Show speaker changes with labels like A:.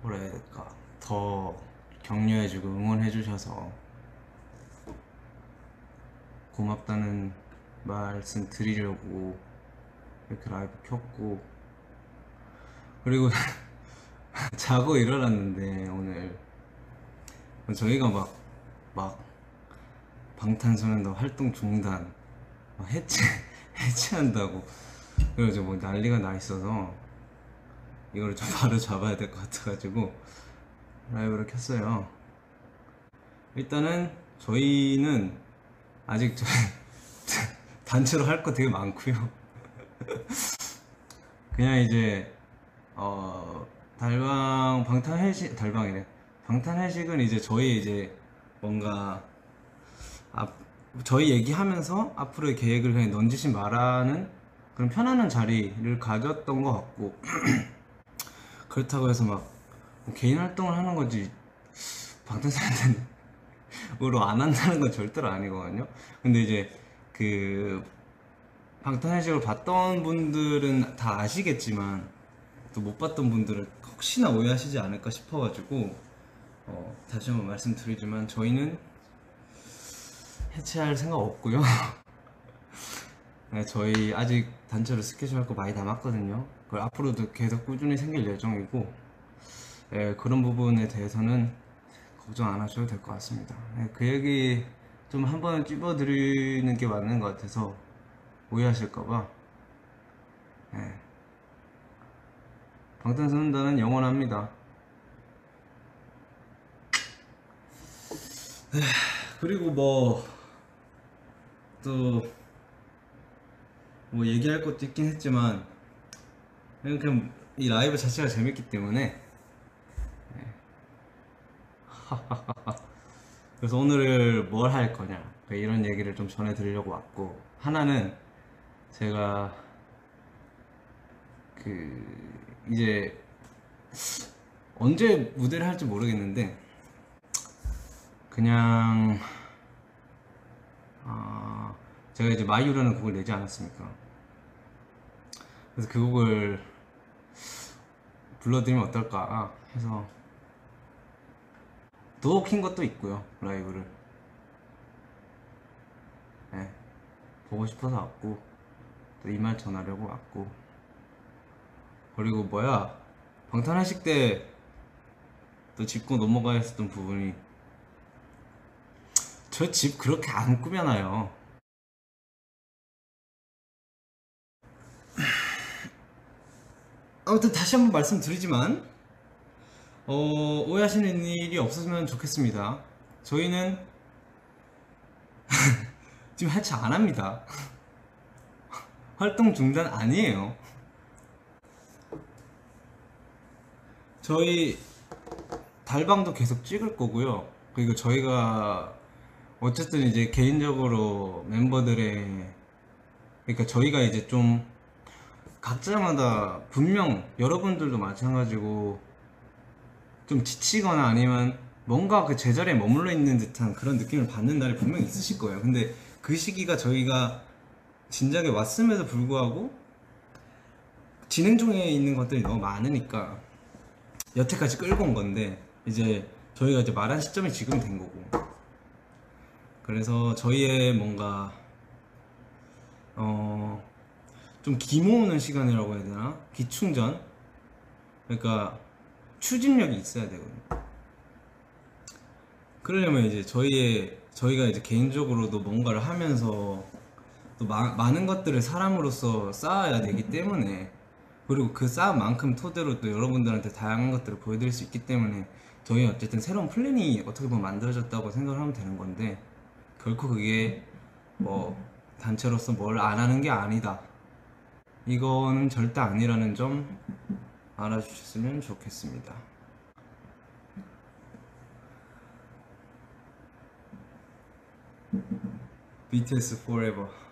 A: 뭐라 해야 될까, 더 격려해주고 응원해주셔서 고맙다는 말씀 드리려고 이렇게 라이브 켰고, 그리고 자고 일어났는데 오늘 저희가 막 방탄소년단 활동 중단, 막 해체한다고 그래서 뭐 난리가 나 있어서 이걸 좀 바로 잡아야 될 것 같아가지고 라이브를 켰어요. 일단은 저희는 아직 단체로 할 거 되게 많고요. 그냥 이제 방탄회식은 이제 저희 이제 뭔가 저희 얘기하면서 앞으로의 계획을 그냥 넌지시 말하는 그런 편안한 자리를 가졌던 것 같고, 그렇다고 해서 막 개인 활동을 하는 거지 방탄소년단으로 안 한다는 건 절대로 아니거든요. 근데 이제 그 방탄회식을 봤던 분들은 다 아시겠지만 또 못 봤던 분들은 혹시나 오해하시지 않을까 싶어가지고 다시 한번 말씀드리지만 저희는 해체할 생각 없고요. 네, 저희 아직 단체로 스케줄 할 거 많이 남았거든요. 그걸 앞으로도 계속 꾸준히 생길 예정이고, 네, 그런 부분에 대해서는 걱정 안 하셔도 될 것 같습니다. 네, 그 얘기 좀 한 번은 찝어드리는 게 맞는 것 같아서 오해하실까봐. 네. 방탄소년단은 영원합니다. 네, 그리고 또 얘기할 것도 있긴 했지만 그냥 이 라이브 자체가 재밌기 때문에 그래서 오늘 뭘 할 거냐 이런 얘기를 좀 전해드리려고 왔고, 하나는 제가 이제 언제 무대를 할지 모르겠는데 그냥 제가 이제 마이유라는 곡을 내지 않았습니까? 그래서 그 곡을 불러드리면 어떨까 해서 더 킨 것도 있고요, 라이브를. 네, 보고 싶어서 왔고 또 이 말 전하려고 왔고, 그리고 방탄회식 때 또 짚고 넘어가야 했었던 부분이, 저 집 그렇게 안 꾸며놔요. 아무튼 다시 한번 말씀드리지만 오해하시는 일이 없었으면 좋겠습니다. 저희는 지금 해체 안 합니다. 활동 중단 아니에요. 저희 달방도 계속 찍을 거고요. 그리고 저희가 어쨌든 이제 개인적으로 멤버들의, 그러니까 저희가 이제 좀 각자마다 분명 여러분들도 마찬가지고 좀 지치거나 아니면 뭔가 그 제자리에 머물러 있는 듯한 그런 느낌을 받는 날이 분명히 있으실 거예요. 근데 그 시기가 저희가 진작에 왔음에도 불구하고 진행 중에 있는 것들이 너무 많으니까 여태까지 끌고 온 건데, 이제 저희가 이제 말한 시점이 지금 된 거고, 그래서 저희의 뭔가 좀 기모으는 시간이라고 해야 되나? 기충전? 그러니까 추진력이 있어야 되거든요. 그러려면 이제 저희가 이제 개인적으로도 뭔가를 하면서 또 많은 것들을 사람으로서 쌓아야 되기 때문에, 그리고 그 쌓은 만큼 토대로 또 여러분들한테 다양한 것들을 보여드릴 수 있기 때문에 저희 어쨌든 새로운 플랜이 어떻게 보면 만들어졌다고 생각을 하면 되는 건데, 결코 그게 단체로서 뭘 안 하는 게 아니다, 이거는 절대 아니라는 점 알아주셨으면 좋겠습니다. BTS Forever.